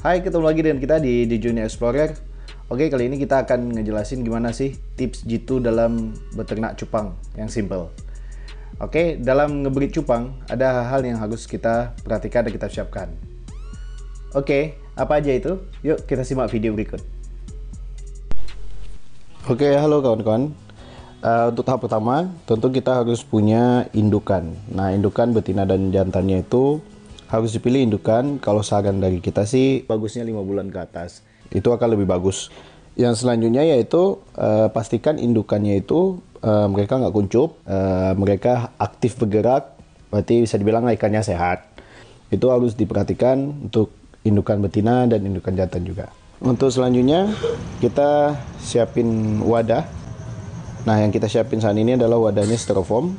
Hai, ketemu lagi dengan kita di Junior Explorer. Oke, kali ini kita akan ngejelasin gimana sih tips jitu dalam beternak cupang yang simple. Oke, dalam ngebreed cupang ada hal-hal yang harus kita perhatikan dan kita siapkan. Oke, apa aja itu? Yuk kita simak video berikut. Oke, halo kawan-kawan. Untuk tahap pertama, tentu kita harus punya indukan. Nah, indukan betina dan jantannya itu harus dipilih indukan. Kalau saran dari kita sih bagusnya 5 bulan ke atas, itu akan lebih bagus. Yang selanjutnya yaitu pastikan indukannya itu mereka nggak kuncup, mereka aktif bergerak, berarti bisa dibilang ikannya sehat. Itu harus diperhatikan untuk indukan betina dan indukan jantan juga. Untuk selanjutnya kita siapin wadah. Nah, yang kita siapin saat ini adalah wadahnya styrofoam.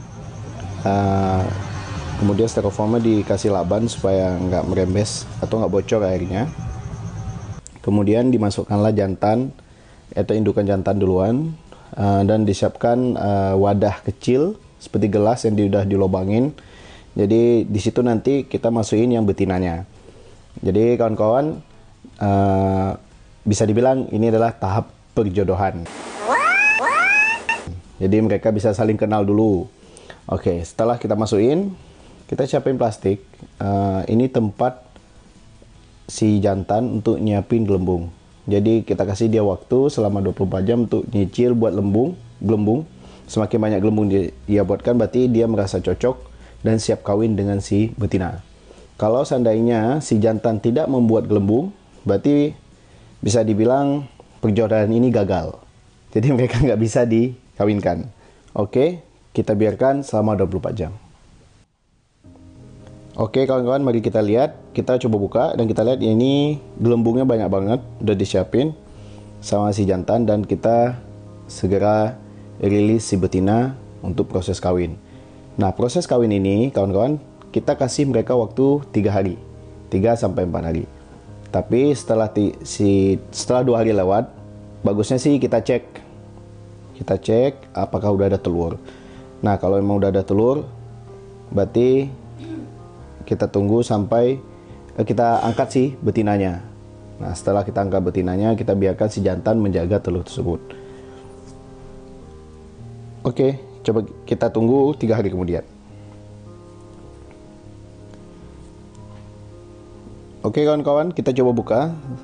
Kemudian styrofoamnya dikasih laban supaya nggak merembes atau nggak bocor airnya. Kemudian dimasukkanlah jantan atau indukan jantan duluan, dan disiapkan wadah kecil seperti gelas yang sudah dilobangin. Jadi di situ nanti kita masukin yang betinanya. Jadi kawan-kawan, bisa dibilang ini adalah tahap perjodohan. Jadi mereka bisa saling kenal dulu. Oke, setelah kita masukin, kita siapin plastik. Ini tempat si jantan untuk nyiapin gelembung. Jadi kita kasih dia waktu selama 24 jam untuk nyicil buat gelembung. Semakin banyak gelembung dia buatkan, berarti dia merasa cocok dan siap kawin dengan si betina. Kalau seandainya si jantan tidak membuat gelembung, berarti bisa dibilang perjodohan ini gagal. Jadi mereka nggak bisa dikawinkan. Oke, kita biarkan selama 24 jam. Oke kawan-kawan, mari kita lihat. Kita coba buka dan kita lihat ini gelembungnya banyak banget, udah disiapin sama si jantan, dan kita segera rilis si betina untuk proses kawin. Nah, proses kawin ini kawan-kawan, kita kasih mereka waktu 3 hari, 3 sampai 4 hari. Tapi setelah 2 hari lewat, bagusnya sih kita cek apakah udah ada telur. Nah, kalau emang udah ada telur, berarti kita tunggu sampai kita angkat si betinanya. Nah, setelah kita angkat betinanya, kita biarkan si jantan menjaga telur tersebut. Oke, coba kita tunggu 3 hari kemudian. Oke kawan-kawan, kita coba buka.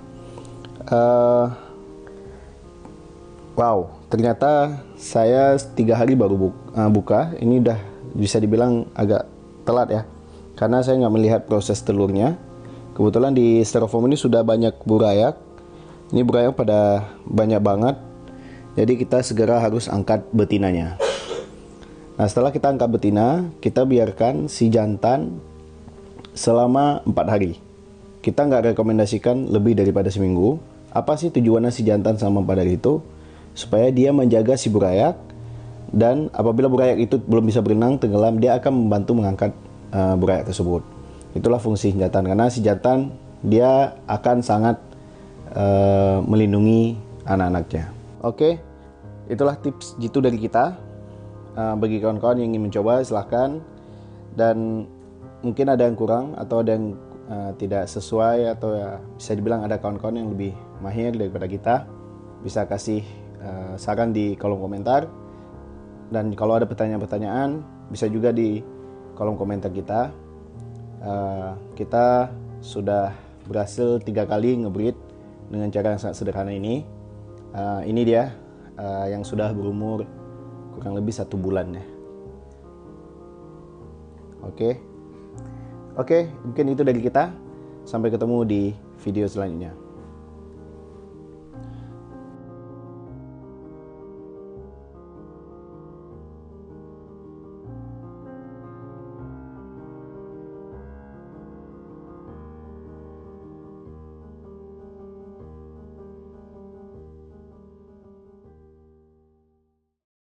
Wow, ternyata saya 3 hari baru buka. Ini udah bisa dibilang agak telat ya, karena saya nggak melihat proses telurnya. Kebetulan di styrofoam ini sudah banyak burayak. Ini burayak pada banyak banget. Jadi kita segera harus angkat betinanya. Nah, setelah kita angkat betina, kita biarkan si jantan selama 4 hari. Kita nggak rekomendasikan lebih daripada seminggu. Apa sih tujuannya si jantan selama 4 hari itu? Supaya dia menjaga si burayak, dan apabila burayak itu belum bisa berenang, tenggelam, dia akan membantu mengangkat burayak tersebut. Itulah fungsi jantan, karena si jantan dia akan sangat melindungi anak-anaknya. Oke, itulah tips jitu dari kita. Bagi kawan-kawan yang ingin mencoba, silahkan. Dan mungkin ada yang kurang atau ada yang tidak sesuai, atau ya bisa dibilang ada kawan-kawan yang lebih mahir daripada kita, bisa kasih saran di kolom komentar. Dan kalau ada pertanyaan-pertanyaan, bisa juga di kolom komentar kita. Kita sudah berhasil 3 kali ngebreed dengan cara yang sangat sederhana ini. Ini dia yang sudah berumur kurang lebih 1 bulan ya. Oke, mungkin itu dari kita. Sampai ketemu di video selanjutnya.